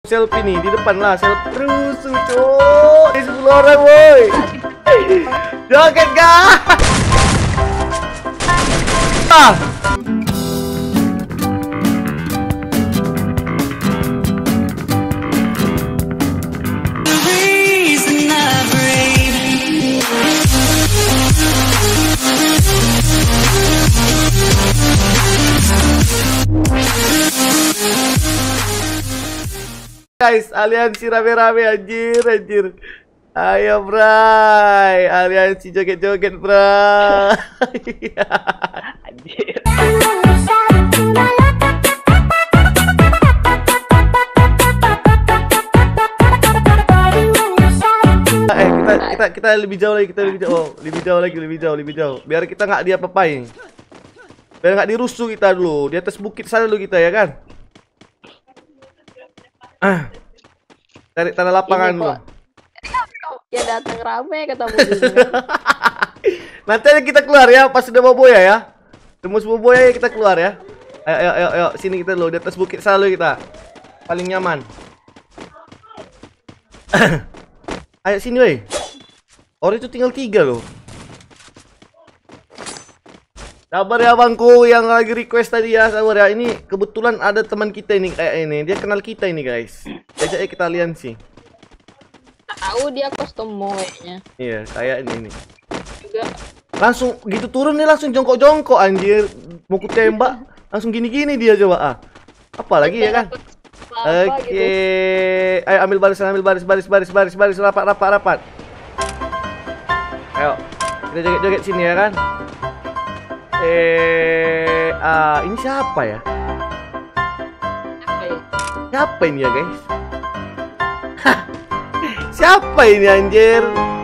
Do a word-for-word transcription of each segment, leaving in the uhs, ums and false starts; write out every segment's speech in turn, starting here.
Selfie nih di depan lah, selfie rusuh cok. Di sepuluh orang woi. Joget gak? Ah. Guys, aliansi rame-rame anjir, anjir. Ayo bray, aliansi joget-joget bray. Anjir. Eh kita kita kita lebih jauh lagi, kita lebih jauh, oh, lebih jauh lagi, lebih jauh, lebih jauh. Biar kita nggak dia apa-apain. Biar nggak dirusuh kita dulu. Di atas bukit sana dulu kita ya kan. Ah, cari tanah lapangan dulu. Ya datang rame ketemu. Nanti aja kita keluar ya, pas sudah bawa boya ya. Tembus bawa boya kita keluar ya. Ayo, ayo, ayo, ayo, sini kita dulu di atas bukit selalu kita. Paling nyaman. Ayo sini woi. Orang itu tinggal tiga loh. Sabar ya bangku yang lagi request tadi ya, sabar ya. Ini kebetulan ada teman kita ini kayak ini, dia kenal kita ini guys. Ajak kita aliansi. Tahu dia customer kayaknya. Iya, kayak ini nih. Juga. Langsung gitu turun nih, langsung jongkok-jongkok anjir. Mau ku tembak, langsung gini-gini dia coba ah. Apa lagi ya kan? Oke. Gitu. Ayo ambil barisan, ambil baris, baris, baris, baris, baris, rapat, rapat, rapat. Ayo, kita joget-joget sini ya kan? Eh, ah, ini siapa ya? Siapa ini ya guys? Siapa ini anjir?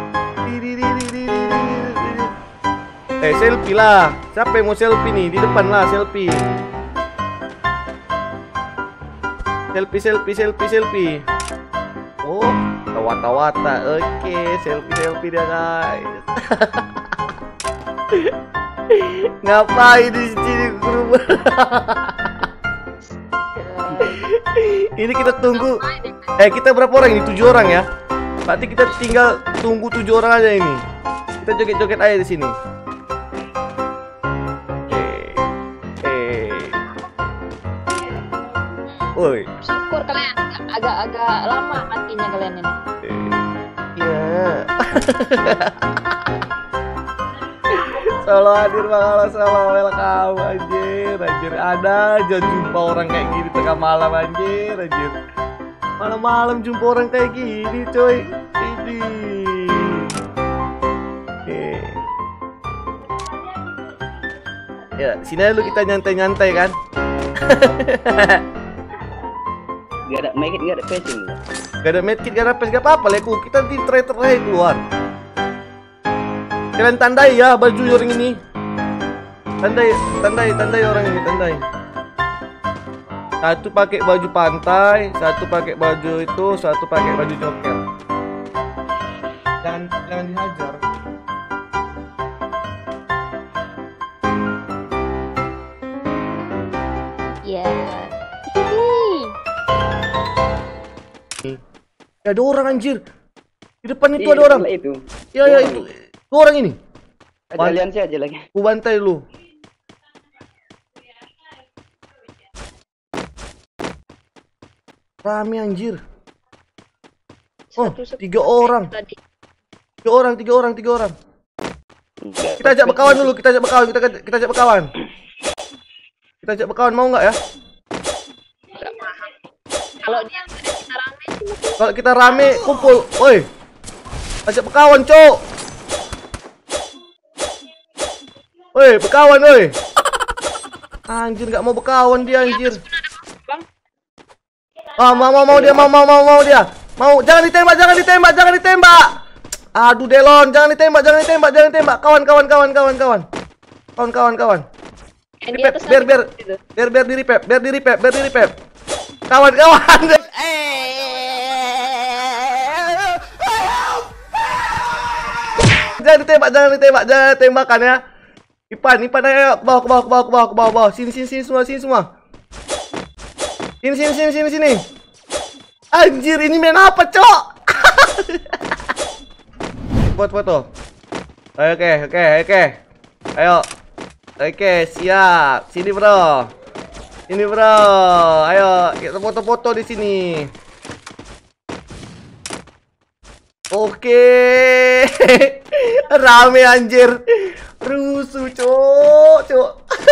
Eh, selfie lah. Siapa yang mau selfie nih? Di depan lah selfie. Selfie, selfie, selfie, selfie. Oh, tawata-wata. Oke, selfie, selfie dia guys. Ngapain di sini grup? Ini kita tunggu. Eh kita berapa orang ini? Tujuh orang ya. Berarti kita tinggal tunggu tujuh orang aja ini. Kita joget-joget aja di sini. Eh, eh. Oi. Syukur kalian agak-agak lama matinya kalian ini. Iya. Solo hadir bang, solo welcome anjir, anjir ada aja jumpa orang kayak gini tengah malam anjir, anjir. Malam-malam jumpa orang kayak gini coy. Ini. Oke. Ya, sini dulu kita nyantai-nyantai kan. Gak ada make it, gak ada patching. Gak ada medkit, gak ada patch, gak apa-apa leku. Kita di traitor aja keluar. Kalian tandai ya baju orang ini. Tandai, tandai, tandai orang ini, tandai. Satu pakai baju pantai, satu pakai baju itu, satu pakai baju joker. Jangan, jangan dihajar. Ya. Ya ada orang anjir. Di depan itu Ih, ada orang. Itu. Ya ya itu. Dua orang ini. Ada aliansi aja lagi. Ku bantai dulu. Rame anjir. Oh, tiga orang. Tiga orang, tiga orang, tiga orang. Kita ajak berkawan dulu, kita ajak berkawan, kita kita ajak berkawan. Kita ajak berkawan, mau nggak ya? Kalau dia kita rame, kalau kita rame kumpul, woi. Ajak berkawan, cok. Woi, berkawan woi. Anjir nggak mau berkawan dia anjir. Ah, mau mau mau dia mau mau mau mau dia. Mau, jangan ditembak, jangan ditembak, jangan ditembak. Aduh Delon, jangan ditembak, jangan ditembak, jangan ditembak. Kawan kawan kawan kawan kawan. Kawan kawan kawan. Ripep, biar biar biar biar diri pep, biar diri pep, biar diri pep. Kawan kawan. Jangan ditembak, jangan ditembak, jangan tembakan ya. Ipan, Ipan ayo ke bawah, ke bawah, ke bawah, ke bawah, ke bawah, bawah. Sini, sini, sini semua, sini semua. Sini, sini, sini, sini, sini. Anjir, ini main apa, Cok? Buat foto. Oke, oke, oke. Ayo. Oke, siap. Sini, Bro. Ini, Bro. Ayo, kita foto-foto di sini. Oke. Rame anjir. Rusuh, Cok, Cok.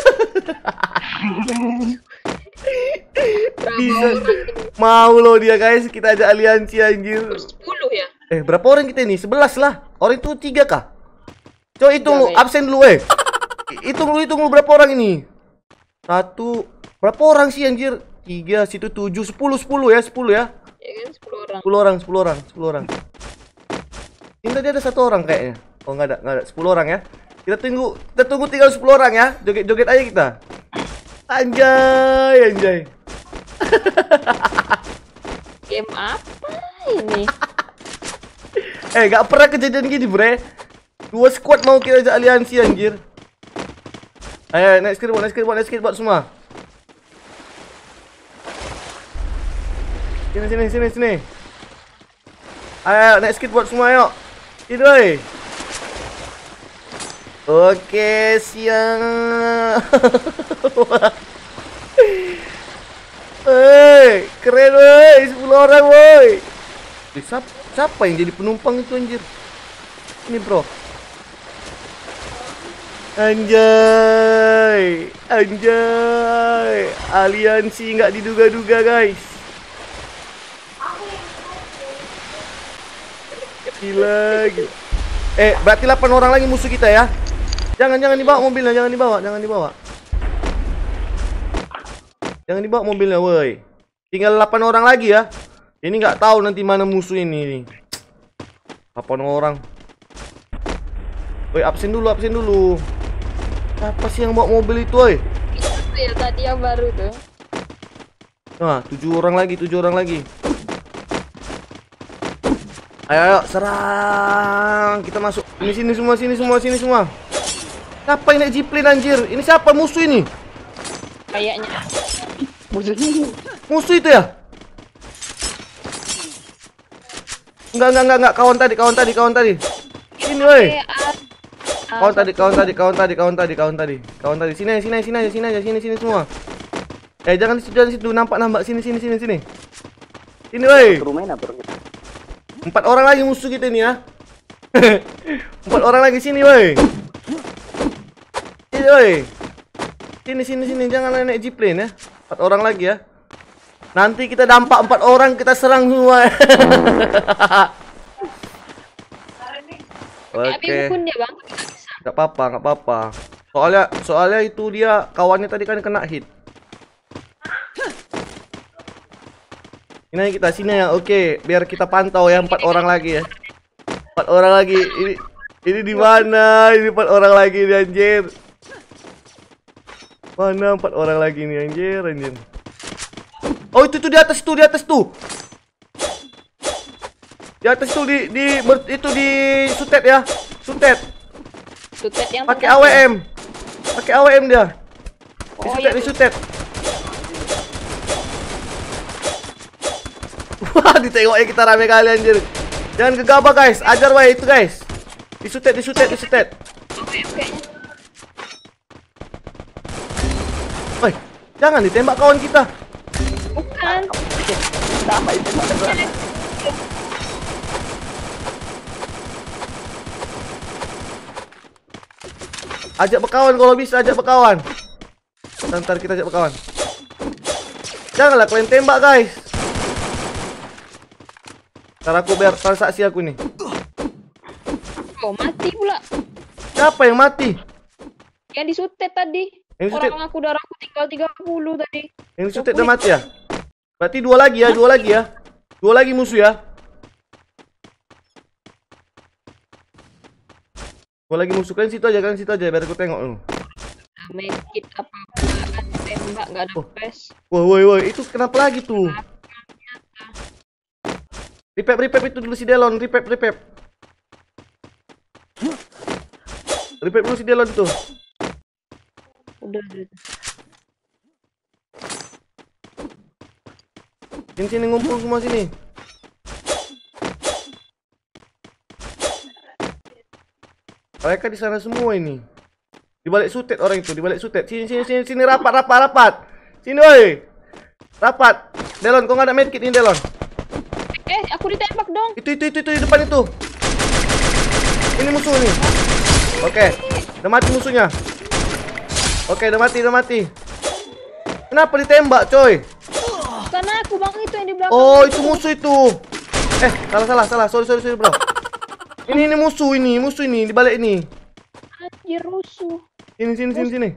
Bisa. Mau lo dia, guys. Kita ajak aliansi anjir. sepuluh ya? Eh, berapa orang kita ini? sebelas lah. Orang itu tiga kah? Coba hitung lu, absen dulu eh. Hitung lu, hitung lu berapa orang ini? Satu. Berapa orang sih anjir? Tiga, situ tujuh, sepuluh, sepuluh ya, sepuluh ya. Ya kan sepuluh orang. Sepuluh orang, sepuluh orang, sepuluh orang. Ini tadi ada satu orang kayaknya. Oh nggak ada, nggak ada. Sepuluh orang ya. Kita tunggu, kita tunggu tinggal sepuluh orang ya. Joget-joget aja kita. Anjay, anjay. Game apa ini? Eh, gak pernah kejadian gini, bre. Dua squad mau kita ajak aliansi anjir. Ayo, naik skateboard, naik skateboard, naik skateboard semua. Sini, sini, sini, sini. Ayo, naik skateboard semua, yuk. Sini, woi. Oke, siap. Hei, keren, woi. sepuluh orang, woi. Siapa, siapa yang jadi penumpang itu, anjir? Ini, bro. Anjay, anjay, aliansi nggak diduga-duga, guys. Gila, gila. Eh, berarti delapan orang lagi musuh kita ya. Jangan, jangan dibawa mobilnya, jangan dibawa, jangan dibawa. Jangan dibawa mobilnya, woi. Tinggal delapan orang lagi ya. Ini nggak tahu nanti mana musuh ini. delapan orang. Woi, absen dulu, absen dulu. Siapa sih yang bawa mobil itu, woi? Itu ya tadi yang baru tuh. Nah, tujuh orang lagi, tujuh orang lagi. Ayo, ayo, serang. Kita masuk. Ini sini semua, sini semua, sini semua. Siapa yang naik jeepline anjir? Ini siapa musuh ini? Kayaknya. Musuhnya. Musuh itu ya? Enggak, enggak, enggak, enggak. Kawan tadi, kawan tadi, kawan tadi. Sini, woi. Kawan tadi, kawan tadi, kawan tadi, kawan tadi, kawan tadi. Kawan tadi. Sini, sini, sini aja, sini aja, sini, sini semua. Eh, jangan di situ, jangan di situ. Nampak, nampak. Sini, sini, sini, sini. Sini, woi. Rumahnya apa? Empat orang lagi musuh kita ini ya. Empat orang lagi sini, woi. Sini, woi. Sini, sini, sini. Jangan naik jeepline ya. Empat orang lagi ya. Nanti kita dampak empat orang, kita serang semua. Oke. Gak apa-apa, gak apa-apa. Soalnya, soalnya itu dia kawannya tadi kan kena hit. Ini kita sini ya, oke. Biar kita pantau ya empat orang lagi ya. Empat orang lagi. Ini, ini di mana? Ini empat orang lagi nih anjir. Mana empat orang lagi nih anjir, anjir. Oh itu tuh di atas tuh, di atas tuh. Di atas tuh di di ber, itu di sutet ya. Sutet. Sutet yang pakai A W M. Pakai A W M dia. Di Oh, sutet, iya. di sutet. Wah, ditengoknya kita rame kali anjir. Jangan gegabah guys. Ajar wae itu guys. Di sutet, di sutet, di sutet. Woi, jangan ditembak kawan kita. Bukan. Sama itu. Ajak berkawan kalau bisa, ajak berkawan. Ntar kita ajak berkawan. Janganlah kalian tembak guys. Ntar aku biar transaksi aku nih. Oh, mati pula. Siapa yang mati? Yang disutet tadi. Yang disutet? Orang aku darahku tinggal tiga puluh tadi. Yang disutet udah mati ya? Berarti dua lagi ya, dua lagi ya. Dua lagi musuh ya. Dua lagi musuh, kan situ aja, kan situ aja biar aku tengok dulu. Medkit apa-apa kan tembak enggak ada Oh. pes. Woi woi woi, itu kenapa lagi tuh? Repep repep itu dulu si Delon, repep repep. Repep dulu si Delon tuh. Udah, udah. Sini sini ngumpul semua sini. Mereka di sana semua ini. Di balik sutet orang itu, di balik sutet. Sini sini sini sini rapat rapat rapat. Sini woi. Rapat. Delon, kau nggak ada medkit ini Delon? Eh, aku ditembak dong. Itu itu itu itu di depan itu. Ini musuh nih. Oke, udah mati musuhnya. Oke, udah mati, udah mati. Kenapa ditembak, coy? Karena aku bang itu yang di belakang. Oh, itu musuh itu. Eh, salah salah salah. Sorry sorry sorry, bro. Ini ini musuh ini, musuh ini di balik ini. Anjir rusuh. Sini sini sini sini.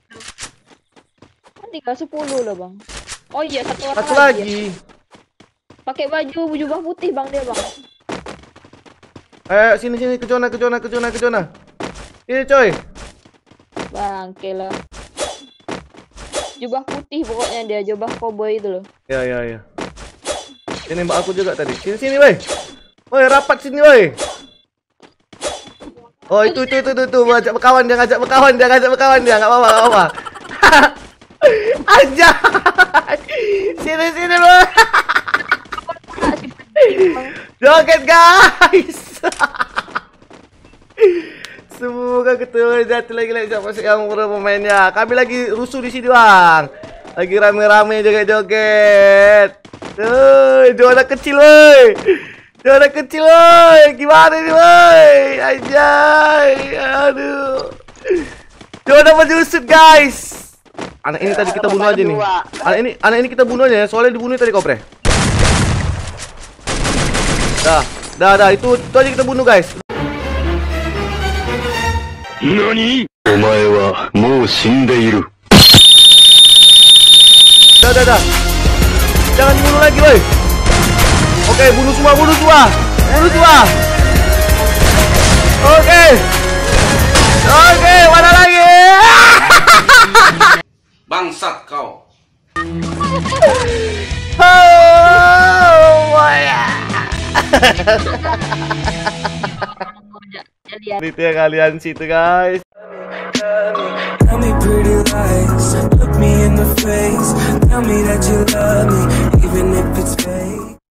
Tinggal sepuluh loh bang. Oh iya satu orang Satu lagi. lagi. Ya. Pakai baju jubah putih bang dia bang. Eh, sini sini ke zona ke zona ke zona ke zona. Ini coy. Bangke lah. Jubah putih pokoknya dia, jubah cowboy itu loh. Ya ya ya. Ini mbak aku juga tadi. Sini sini woi. Woi, rapat sini woi. Oh, itu itu itu itu, itu. Ngajak berkawan dia, ngajak berkawan dia, ngajak berkawan dia, enggak apa-apa, enggak apa-apa. Aja. Sini sini woi. Joget guys. Semoga ketemu jatuh lagi lagi siapa sih yang pemainnya. Kami lagi rusuh di sini bang. Lagi rame-rame joget-joget. Tuh, juara kecil woi. Juara kecil woi. Gimana nih woi? Anjay. Aduh. Juara menyusut guys. Anak ini tadi kita bunuh aja nih. Anak ini anak ini kita bunuh aja ya. Soalnya dibunuh tadi kopre. Dah, dah, dah. Itu, itu aja kita bunuh guys. Nani? Omae wa mou shindeiru. Dah, dah, dah. Jangan dibunuh lagi, woi. Oke, bunuh semua, bunuh semua. Bunuh semua. Oke. Oke, mana lagi? Bangsat kau. Oh, my. Itu ya kalian situ guys. Tell me pretty lies, look me in the face, tell me that you love me, even if it's fake.